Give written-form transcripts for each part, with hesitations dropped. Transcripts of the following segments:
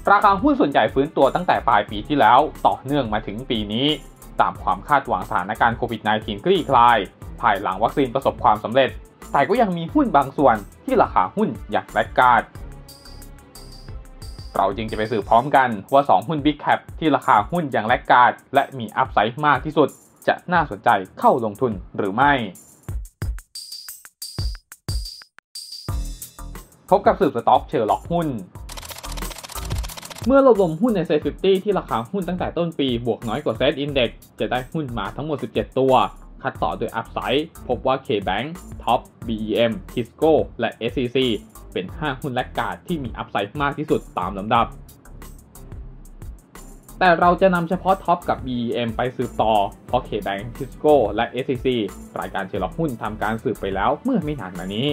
ราคาหุ้นส่วนใหญ่ฟื้นตัวตั้งแต่ปลายปีที่แล้วต่อเนื่องมาถึงปีนี้ตามความคาดหวังสถานการณ์โควิด -19 คลี่คลายภายหลังวัคซีนประสบความสำเร็จแต่ก็ยังมีหุ้นบางส่วนที่ราคาหุ้นยังแลกขาดเราจึงจะไปสืบพร้อมกันว่า2หุ้น Big Cap ที่ราคาหุ้นยังแลกขาดและมีอัพไซด์มากที่สุดจะน่าสนใจเข้าลงทุนหรือไม่พบกับสืบสต็อกเชอร์ล็อกหุ้นเมื่อรวบรวมหุ้นในเซ็ต50ที่ราคาหุ้นตั้งแต่ต้นปีบวกน้อยกว่าเซ็ตอินเด็กซ์จะได้หุ้นมาทั้งหมด17ตัวคัดต่อโดยอัพไซด์พบว่า KBank, Top, BEM, Tisco และ SCC เป็น5หุ้นแลกขาดที่มีอัพไซด์มากที่สุดตามลำดับแต่เราจะนำเฉพาะ Top กับ BEM ไปสืบต่อเพราะ KBank, Tisco และ SCC รายการเชอร์ล็อกหุ้นทำการสืบไปแล้วเมื่อไม่นานมานี้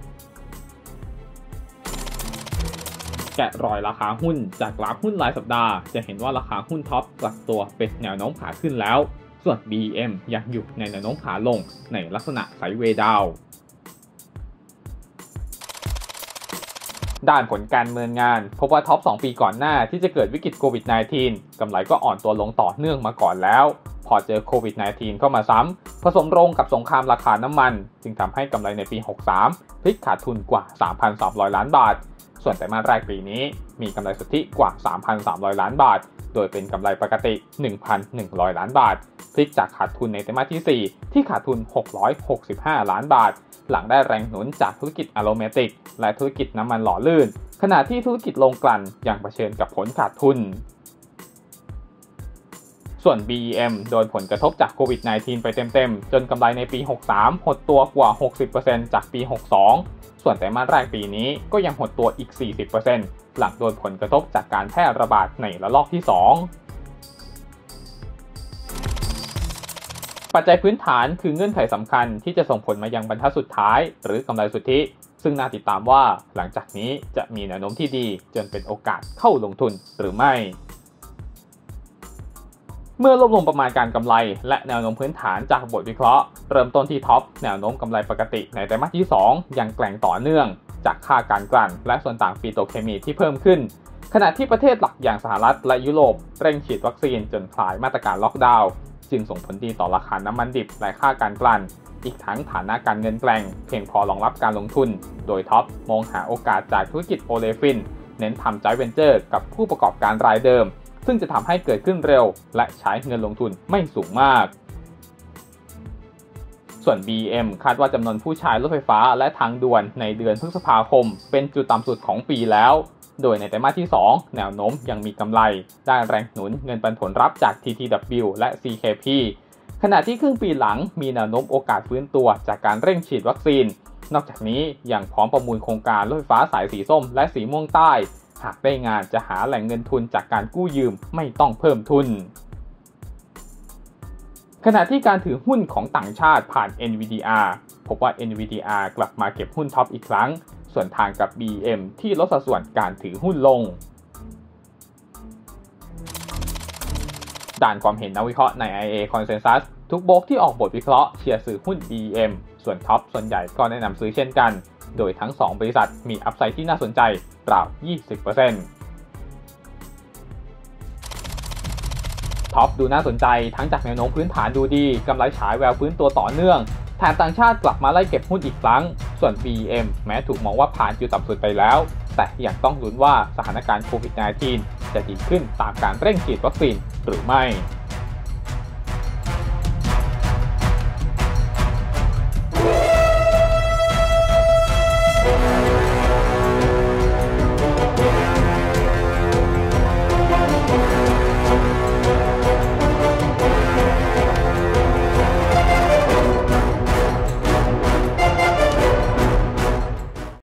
แกะรอยราคาหุ้นจากกราฟหุ้นรายสัปดาห์จะเห็นว่าราคาหุ้นท็อปกลับตัวเป็นแนวโน้มขาขึ้นแล้วส่วน BEM ยังอยู่ในแนวโน้มขาลงในลักษณะไซด์เวย์ดาวน์ด้านผลการดำเนินงานพบว่าท็อป2ปีก่อนหน้าที่จะเกิดวิกฤตโควิด -19 กำไรก็อ่อนตัวลงต่อเนื่องมาก่อนแล้วพอเจอโควิด -19 เข้ามาซ้ำผสมรงกับสงครามราคาน้ำมันจึงทำให้กำไรในปี 63 พลิกขาดทุนกว่า 3,300 ล้านบาทส่วนไตรมาสแรกปีนี้มีกำไรสุทธิกว่า 3,300 ล้านบาทโดยเป็นกำไรปกติ 1,100 ล้านบาทพลิกจากขาดทุนในไตรมาสที่ 4 ที่ขาดทุน 665 ล้านบาทหลังได้แรงหนุนจากธุรกิจอะโรเมติกและธุรกิจน้ำมันหล่อลื่นขณะที่ธุรกิจโรงกลั่นยังเผชิญกับผลขาดทุนส่วน BEM โดนผลกระทบจากโควิด -19 ไปเต็มๆจนกำไรในปี 63 หดตัวกว่า 60% จากปี 62ส่วนไตรมาสแรกปีนี้ก็ยังหดตัวอีก 40% หลังโดนผลกระทบจากการแพร่ระบาดในระลอกที่ 2 ปัจจัยพื้นฐานคือเงื่อนไขสำคัญที่จะส่งผลมายังบรรทัดสุดท้ายหรือกำไรสุทธิซึ่งน่าติดตามว่าหลังจากนี้จะมีแนวโน้มที่ดีจนเป็นโอกาสเข้าลงทุนหรือไม่เมื่อรวบรวมประมาณการกำไรและแนวโน้มพื้นฐานจากบทวิเคราะห์เริ่มต้นที่ท็อปแนวโน้มกำไรปกติในไตรมาสที่ 2 ยังแกร่งต่อเนื่องจากค่าการกลั่นและส่วนต่างปิโตรเคมีที่เพิ่มขึ้นขณะที่ประเทศหลักอย่างสหรัฐและยุโรปเร่งฉีดวัคซีนจนคลายมาตรการล็อกดาวน์จึงส่งผลดีต่อราคาน้ำมันดิบและค่าการกลั่นอีกทั้งฐานะการเงินแกร่งเพียงพอรองรับการลงทุนโดยท็อปมองหาโอกาสจากธุรกิจโอเลฟินเน้นทำจอยเวนเจอร์กับผู้ประกอบการรายเดิมซึ่งจะทำให้เกิดขึ้นเร็วและใช้เงินลงทุนไม่สูงมากส่วน BM คาดว่าจำนวนผู้ใช้รถไฟฟ้าและทางด่วนในเดือนพฤษภาคมเป็นจุดต่ำสุดของปีแล้วโดยในไตรมาสที่ 2 แนวโน้มยังมีกำไรได้แรงหนุนเงินปันผลรับจาก TTW และ CKP ขณะที่ครึ่งปีหลังมีแนวโน้มโอกาสฟื้นตัวจากการเร่งฉีดวัคซีนนอกจากนี้ยังพร้อมประมูลโครงการรถไฟฟ้าสายสีส้มและสีม่วงใต้หากได้งานจะหาแหล่งเงินทุนจากการกู้ยืมไม่ต้องเพิ่มทุนขณะที่การถือหุ้นของต่างชาติผ่าน NVDR พบว่า NVDR กลับมาเก็บหุ้นท็อปอีกครั้งส่วนทางกับ BM ที่ลดสัดส่วนการถือหุ้นลงด้านความเห็นนักวิเคราะห์ใน IA Consensus ทุกโบรกที่ออกบทวิเคราะห์เชียร์ซื้อหุ้น BM ส่วนท็อปส่วนใหญ่ก็แนะนำซื้อเช่นกันโดยทั้ง2บริษัทมีอัพไซด์ที่น่าสนใจราว 20% ท็อปดูน่าสนใจทั้งจากแนวโน้มพื้นฐานดูดีกำไรฉายแววฟื้นตัวต่อเนื่องแถมต่างชาติกลับมาไล่เก็บหุ้นอีกครั้งส่วน BM แม้ถูกมองว่าผ่านจุดต่ำสุดไปแล้วแต่ยังต้องลุ้นว่าสถานการณ์โควิด -19 จะดีขึ้นตามการเร่งฉีดวัคซีนหรือไม่